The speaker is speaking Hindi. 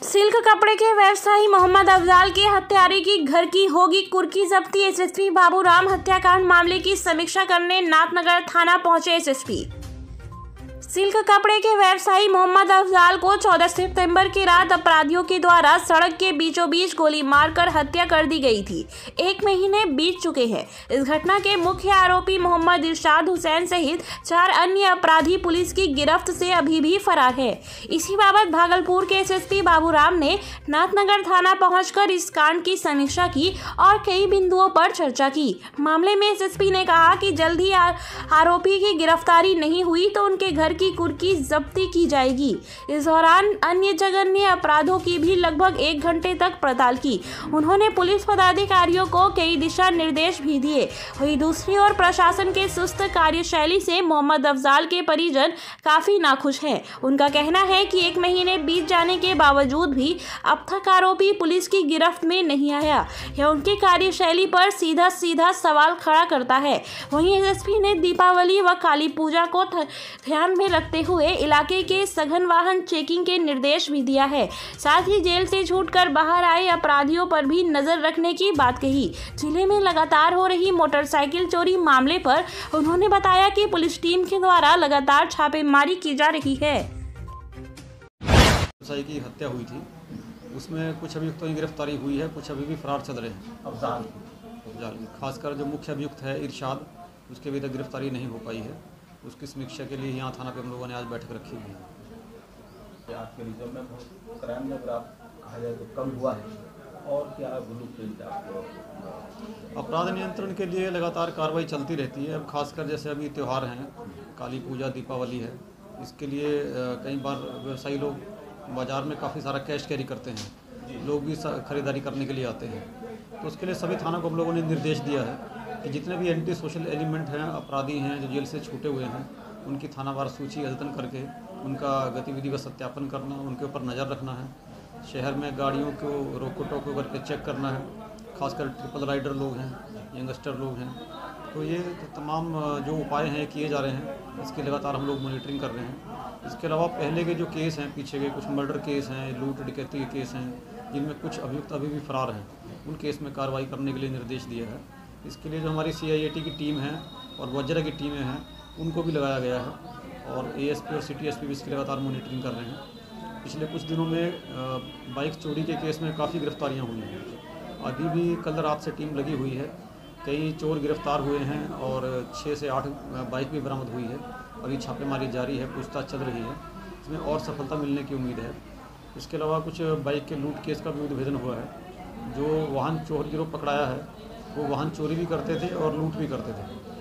सिल्क कपड़े के व्यवसायी मोहम्मद अफजाल के हत्यारे की घर की होगी कुर्की जब्ती। एसएसपी बाबूराम हत्याकांड मामले की समीक्षा करने नाथनगर थाना पहुंचे एसएसपी। सिल्क कपड़े के व्यवसायी मोहम्मद अफजाल को 14 सितंबर की रात अपराधियों के द्वारा सड़क के बीचों बीच गोली मारकर हत्या कर दी गई थी। 1 महीने बीत चुके हैं। इस घटना के मुख्य आरोपी मोहम्मद इरशाद हुसैन सहित 4 अन्य अपराधी पुलिस की गिरफ्त से अभी भी फरार है। इसी बाबत भागलपुर के एसएसपी बाबूराम ने नाथनगर थाना पहुंचकर इस कांड की समीक्षा की और कई बिंदुओं पर चर्चा की। मामले में एसएसपी ने कहा कि जल्द ही आरोपी की गिरफ्तारी नहीं हुई तो उनके घर की कुर्की जब्ती की जाएगी। इस दौरान अन्य जघन्य अपराधों की भी लगभग 1 घंटे तक पड़ताल की। उन्होंने पुलिस पदाधिकारियों को कई दिशा निर्देश भी दिए। वहीं दूसरी ओर प्रशासन के सुस्त कार्यशैली से मोहम्मद अफजाल के परिजन काफी नाखुश हैं। उनका कहना है कि 1 महीने बीत जाने के बावजूद भी अब तक आरोपी पुलिस की गिरफ्त में नहीं आया। यह उनकी कार्यशैली पर सीधा सीधा सवाल खड़ा करता है। वहीं एसएसपी ने दीपावली व काली पूजा को ध्यान में रखते हुए इलाके के सघन वाहन चेकिंग के निर्देश भी दिया है। साथ ही जेल से छूटकर बाहर आए अपराधियों पर भी नजर रखने की बात कही। जिले में लगातार हो रही मोटरसाइकिल चोरी मामले पर उन्होंने बताया कि पुलिस टीम के द्वारा लगातार छापेमारी की जा रही है। की हत्या हुई थी, उसमें कुछ अभियुक्तों की गिरफ्तारी हुई है, कुछ अभी भी फरार चल रहे हैं। अफजाल खासकर जो मुख्य अभियुक्त है इरशाद, उसके अभी तक गिरफ्तारी नहीं हो पाई है। उसकी समीक्षा के लिए यहाँ थाना पे हम लोगों ने आज बैठक रखी हुई है। आपके रिजर्व में क्राइम में कहा जाए तो कम हुआ है और क्या ब्लूप्रिंट आपको? अपराध नियंत्रण के लिए लगातार कार्रवाई चलती रहती है। अब खासकर जैसे अभी त्यौहार हैं, काली पूजा, दीपावली है, इसके लिए कई बार व्यवसायी लोग बाज़ार में काफ़ी सारा कैश कैरी करते हैं, लोग भी खरीदारी करने के लिए आते हैं। तो उसके लिए सभी थानों को हम लोगों ने निर्देश दिया है कि जितने भी एंटी सोशल एलिमेंट हैं, अपराधी हैं जो जेल से छूटे हुए हैं, उनकी थानावार सूची अद्यतन करके उनका गतिविधि का सत्यापन करना, उनके ऊपर नज़र रखना है। शहर में गाड़ियों को रोको टोको करके चेक करना है। खासकर ट्रिपल राइडर लोग हैं, यंगस्टर लोग हैं, तो ये तमाम जो उपाय हैं किए जा रहे हैं। इसकी लगातार हम लोग मॉनिटरिंग कर रहे हैं। इसके अलावा पहले के जो केस हैं, पीछे के कुछ मर्डर केस हैं, लूट डकैती के केस हैं, जिनमें कुछ अभियुक्त अभी भी फरार हैं, उन केस में कार्रवाई करने के लिए निर्देश दिया है। इसके लिए जो हमारी CIAT की टीम है और वज्रा की टीमें हैं, उनको भी लगाया गया है और ASP और City SP भी इसकी लगातार मॉनिटरिंग कर रहे हैं। पिछले कुछ दिनों में बाइक चोरी के केस में काफ़ी गिरफ्तारियां हुई हैं। अभी भी कल रात से टीम लगी हुई है, कई चोर गिरफ्तार हुए हैं और 6 से 8 बाइक भी बरामद हुई है। अभी छापेमारी जारी है, पूछताछ चल रही है, इसमें और सफलता मिलने की उम्मीद है। इसके अलावा कुछ बाइक के लूट केस का भी उद्भेदन हुआ है। जो वाहन चोर गिरोह पकड़ाया है, वो वाहन चोरी भी करते थे और लूट भी करते थे।